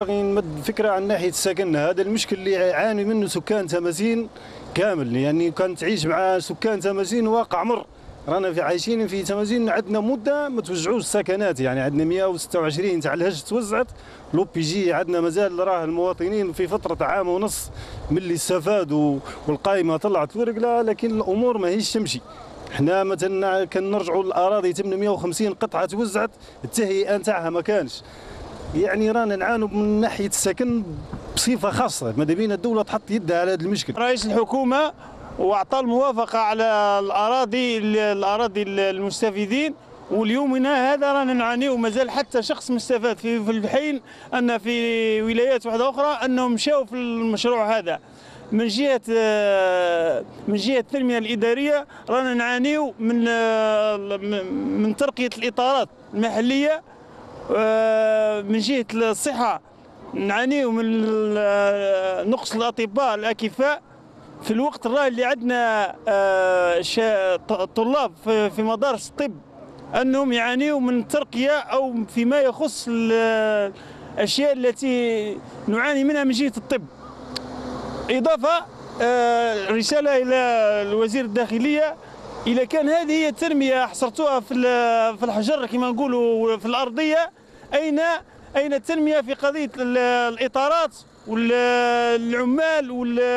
باغي نمد فكره عن ناحيه السكن. هذا المشكل اللي يعاني منه سكان تمازين كامل، يعني كانت تعيش مع سكان تمازين واقع مر. رانا عايشين في تمازين عندنا مده ما توزعوش السكنات، يعني عندنا 126 تاع الهج توزعت، لو بي جي عندنا مازال راه المواطنين في فتره عام ونص من اللي استفادوا والقائمه طلعت ورقله، لكن الامور ماهيش تمشي. حنا مثلا كنرجعوا للاراضي 850 قطعه توزعت، التهيئه نتاعها ما كانش. يعني رانا نعانوا من ناحيه السكن بصفه خاصه، ماذا بينا الدوله تحط يدها على هذا المشكل. رئيس الحكومه واعطى الموافقه على الاراضي المستفيدين، واليومنا هذا رانا نعاني ومازال حتى شخص مستفاد في الحين ان في ولايات واحده اخرى انهم مشاو في المشروع هذا. من جهه التنميه الاداريه رانا نعانيو من ترقيه الاطارات المحليه. من جهه الصحه نعانيو من نقص الاطباء الاكفاء في الوقت الراهي اللي عندنا طلاب في مدارس الطب انهم يعانيوا من الترقيه او فيما يخص الاشياء التي نعاني منها من جهه الطب. اضافه رساله الى وزير الداخليه، اذا كان هذه هي التنميه حصرتوها في الحجر كما نقولوا في الارضيه، اين التنميه في قضيه الاطارات والعمال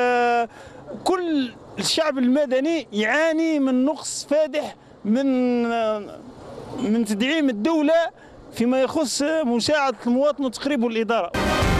كل الشعب المدني يعاني من نقص فادح من تدعيم الدولة فيما يخص مساعدة المواطن وتقريبه الإدارة.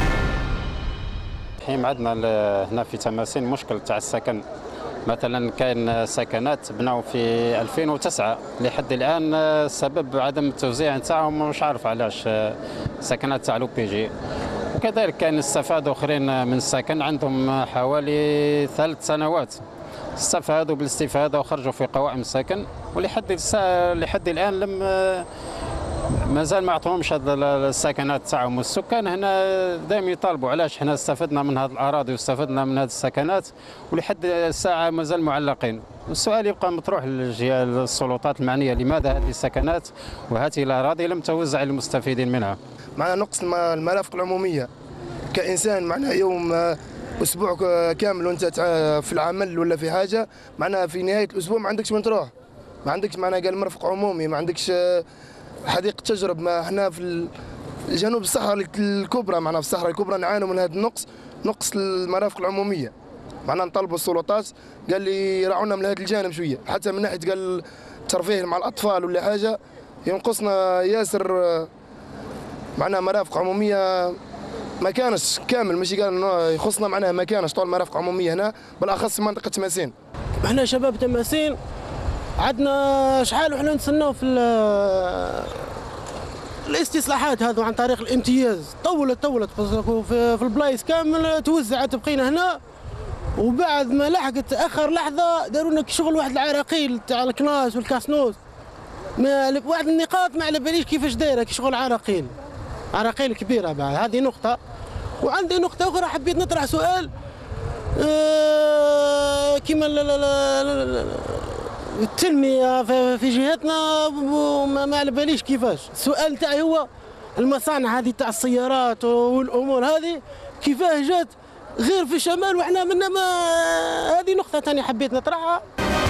الحين عندنا هنا في تماسين مشكل تاع السكن. مثلا كاين سكنات بناو في 2009 لحد الآن سبب عدم التوزيع نتاعهم، مش عارف علاش، سكنات تاع لو بي جي. وكذلك كاين استفادوا اخرين من السكن عندهم حوالي 3 سنوات استفادوا بالاستفاده وخرجوا في قوائم السكن، لحد الان لم مازال ما عطوهمش هذه السكنات تاعهم. والسكان هنا دائما يطالبوا علاش حنا استفدنا من هذه الاراضي واستفدنا من هذه السكنات ولحد الساعه مازال معلقين. السؤال يبقى مطروح للسلطات المعنيه، لماذا هذه السكنات وهذه الاراضي لم توزع للمستفيدين منها؟ معنا نقص المرافق العموميه. كانسان معنا يوم اسبوع كامل وانت في العمل ولا في حاجه، معناها في نهايه الاسبوع ما عندكش وين تروح، ما عندكش معناها قال مرفق عمومي، ما عندكش حديقه تجرب. ما احنا في جنوب الصحراء الكبرى، معنا في الصحراء الكبرى نعانوا من هذا نقص المرافق العموميه. معنا نطالبوا السلطات قال لي يراعونا من هذا الجانب شويه، حتى من ناحيه قال الترفيه مع الاطفال ولا حاجه ينقصنا ياسر. معنا مرافق عموميه ما كانش كامل، ماشي قال يخصنا معناها ما كانش طول مرافق عموميه هنا بالاخص في منطقه تماسين. احنا شباب تماسين عندنا شحال وحنا نستناو في الاستصلاحات هذو عن طريق الامتياز. طولت في البلايص كامل توزعت، بقينا هنا وبعد ما لحقت اخر لحظه داروا لنا شغل واحد العراقيل تاع الكناس والكاسنوس. واحد النقاط ما على باليش كيفاش دايره شغل عراقيل كبيره. بعد هذه نقطه، وعندي نقطه اخرى حبيت نطرح سؤال كيما التنميه في جهتنا ما على باليش كيفاش. السؤال تاعي هو المصانع هذه تاع السيارات والامور هذه كيفاه جات غير في الشمال وحنا منا ما. هذه نقطه ثانيه حبيت نطرحها.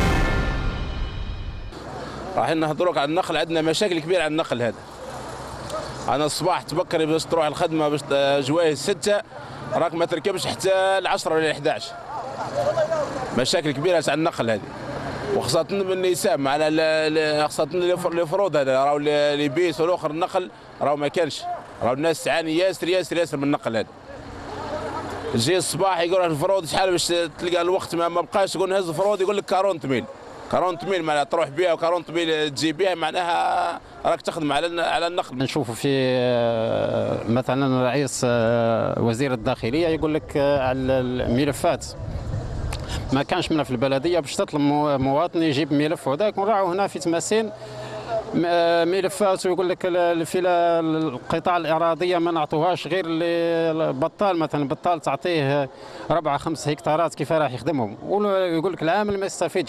راح نهضروك على النقل، عندنا مشاكل كبيره على النقل هذا. أنا الصباح تبكري باش تروح الخدمة باش جوايه 6 راك ما تركبش حتى 10 ولا 11. مشاكل كبيرة على النقل هذه، وخاصة بالنساء معنا خاصة الفروض هذا راهو اللي بيس والاخر النقل راهو ما كانش، راهو الناس تعاني ياسر من النقل هذا. تجي الصباح يقول لك الفروض شحال باش تلقى الوقت ما بقاش، تقول نهز الفروض يقول لك 40 ميل معناها تروح بها و40 ميل تجي بها، معناها راك تخدم على النقل. نشوفوا في مثلا رئيس وزير الداخليه يقول لك على الملفات ما كانش منها في البلديه باش تطلب مواطن يجيب ملف، ونراعوا هنا في تماسين ملفات ويقول لك في القطاع الاراديه ما نعطوهاش غير للبطال. مثلا بطال تعطيه 4-5 هكتارات كيف راح يخدمهم، ويقول لك العامل ما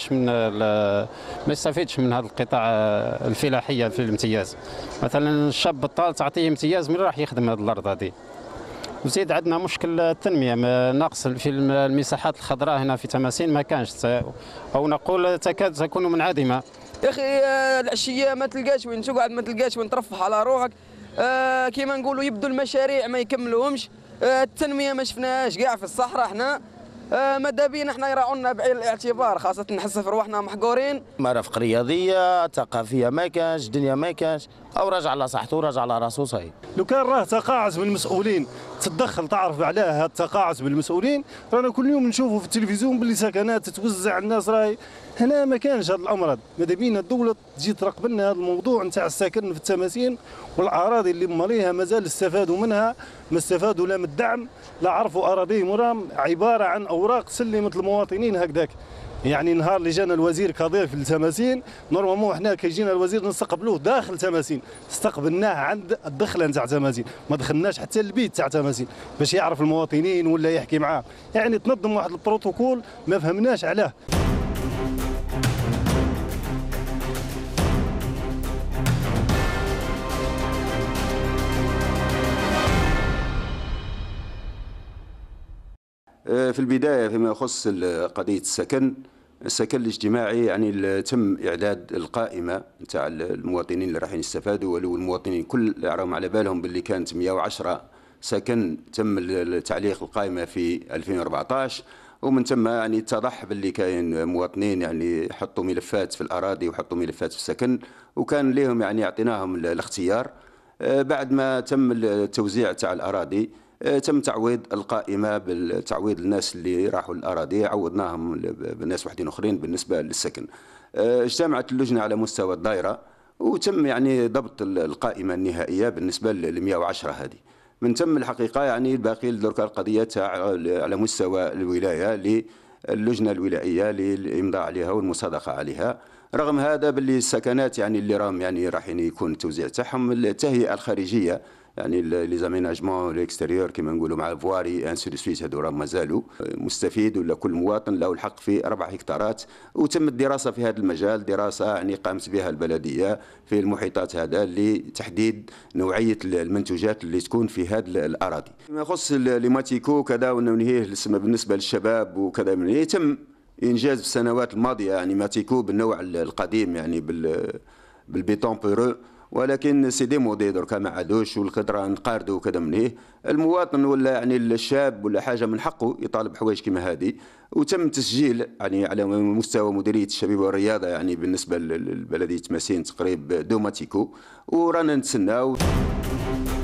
يستفيدش من هذا القطاع الفلاحيه في الامتياز. مثلا الشاب بطال تعطيه امتياز من راح يخدم هذه الارض هذه. وزيد عندنا مشكل التنميه، ناقص في المساحات الخضراء هنا في تماسين ما كانش، او نقول تكاد تكون منعدمه. يا اخي العشيه ما تلقاش وين تقعد، ما تلقاش وين ترفه على روحك. كيما نقولوا يبدوا المشاريع ما يكملوهمش. التنميه ما شفناهاش كاع في الصحراء. احنا ماذا بينا احنا يراعونا بعين الاعتبار، خاصه نحس في رواحنا محقورين. مرافق رياضيه ثقافيه ما كانش، الدنيا ما كانش، او راجع على صحته وراجع على راسه صحيح. لو كان راه تقاعس من المسؤولين تتدخل تعرف علاه هذا التقاعس بالمسؤولين، رانا كل يوم نشوفوا في التلفزيون باللي سكنات تتوزع الناس. راهي هنا ما كانش هذا الامر هذا. ماذا بينا الدوله تجي تراقب لنا هذا الموضوع نتاع السكن في التماسين، والاراضي اللي ماليها مازال استفادوا منها، ما استفادوا لا من الدعم لا عرفوا اراضيهم، وراهم عباره عن اوراق سلمت المواطنين هكذاك. يعني نهار اللي جانا الوزير كضيف لتماسين، نورمالمون حنا كي يجينا الوزير نستقبلوه داخل تماسين، استقبلناه عند الدخله نتاع تماسين، ما دخلناش حتى البيت تاع تماسين باش يعرف المواطنين ولا يحكي معاه. يعني تنظم واحد البروتوكول ما فهمناش علاه. في البداية فيما يخص قضية السكن الاجتماعي، يعني تم إعداد القائمة نتاع المواطنين اللي رايحين يستفادوا، ولو المواطنين كل راهم على بالهم باللي كانت 110 سكن تم تعليق القائمة في 2014، ومن ثم يعني اتضح باللي كاين مواطنين يعني حطوا ملفات في الأراضي وحطوا ملفات في السكن، وكان لهم يعني اعطيناهم الاختيار. بعد ما تم التوزيع تاع الأراضي تم تعويض القائمة بالتعويض الناس اللي راحوا الأراضي، عوضناهم بالناس وحدين أخرين بالنسبة للسكن. اجتمعت اللجنة على مستوى الدائرة وتم يعني ضبط القائمة النهائية بالنسبة ل 110 هذه. من تم الحقيقة يعني الباقي درك القضية تاع على مستوى الولاية للجنة الولائية للإمضاء عليها والمصادقة عليها. رغم هذا باللي السكنات يعني اللي راهم يعني رايحين يكون التوزيع تاعهم، التهيئة الخارجية يعني لي زاميناجمون ليكستيريور كما نقولوا مع الفواري انسو دو سويت، هذو راهم مازالوا. مستفيد ولا كل مواطن له الحق في 4 هكتارات، وتم الدراسه في هذا المجال، دراسه يعني قامت بها البلديه في المحيطات هذا لتحديد نوعيه المنتوجات اللي تكون في هذه الاراضي. فيما يخص ليماتيكو كذا ونهيه بالنسبه للشباب وكذا، من تم انجاز في السنوات الماضيه يعني ماتيكو بالنوع القديم يعني بالبيتون بورو، ولكن سي دي مودي دركا ما عادوش، والخضره نقاردوا وكذا منه. المواطن ولا يعني الشاب ولا حاجه من حقه يطالب حوايج كما هذه، وتم تسجيل يعني على مستوى مديريه الشباب والرياضه يعني بالنسبه لبلديه تماسين تقريب دوماتيكو، ورانا نتسناو.